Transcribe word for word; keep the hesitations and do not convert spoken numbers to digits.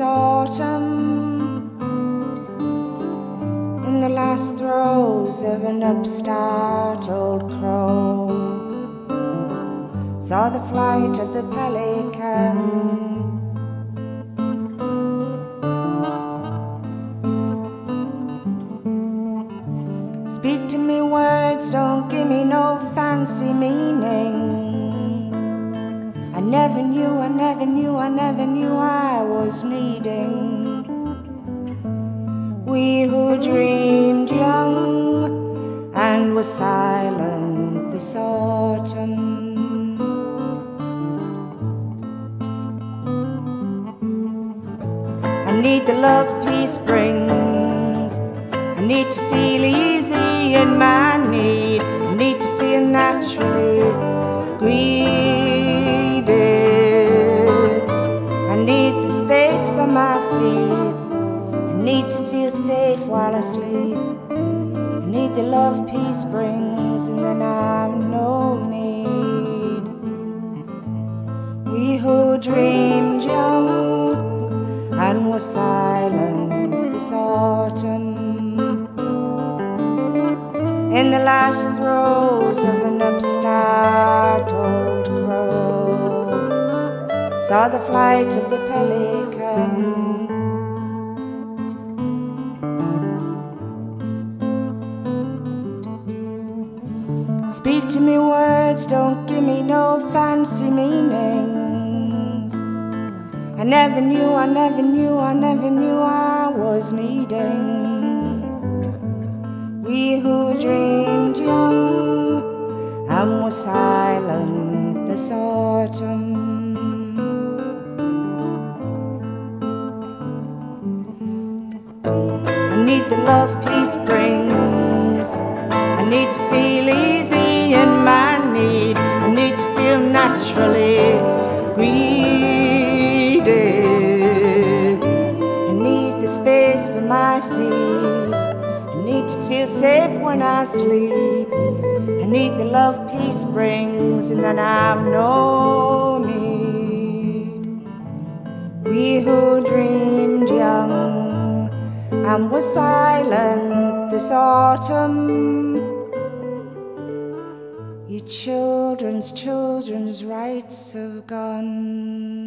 autumn, in the last throes of an upstart old crow, saw the flight of the pelican. Speak to me words, don't give me no fancy meanings. I never knew, I never knew, I never knew I was needing. We who dreamed young and were silent this autumn. I need the love peace brings. I need to feel easy in my need. I need to feel naturally greedy. I need the space for my feet. I need to feel safe while I sleep. I need the love peace brings, and then I've no need. We who dreamed young and were silent this autumn, in the last throes of an upstart old crow, saw the flight of the pelican. Speak to me words, don't give me no fancy meanings. I never knew, I never knew, I never knew I was needing. We who dreamed young and were silent this autumn. I need the love peace brings. I need to feel easy in my need. I need to feel naturally greedy. I need the space for my feet. I need to feel safe when I sleep. I need the love peace brings, and then I've no need. We who dreamed young and were silent this autumn, your children's children's rights have gone.